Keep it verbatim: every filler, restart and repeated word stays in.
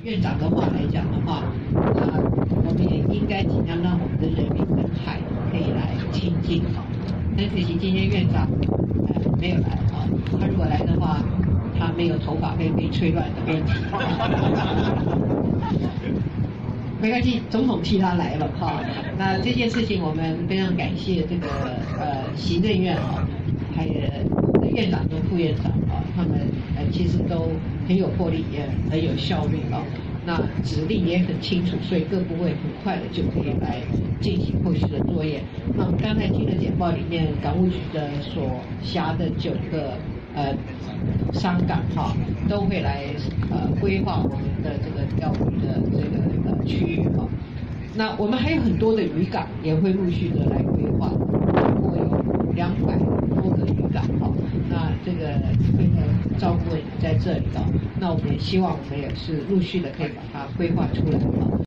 院长的话来讲的话，啊，我们也应该尽量让我们的人民跟海可以来亲近哈。很可惜今天院长呃没有来哈，他如果来的话，他没有头发会被吹乱的问题。没关系，总统替他来了哈。那这件事情我们非常感谢这个呃行政院哈，还有院长跟副院长啊，他们呃其实都很有魄力，也很有效率啊。那指令也很清楚，所以各部会很快的就可以来进行后续的作业。那我们刚才听的简报里面，港务局的所辖的九个呃商港哈，都会来呃规划我们的这个钓鱼的这个呃区域哈。那我们还有很多的渔港也会陆续的来规划，我有两百多个渔港哈。那这个这个照顾也在这里的，那我们也希望我们也是陆续的可以把它规划出来哈。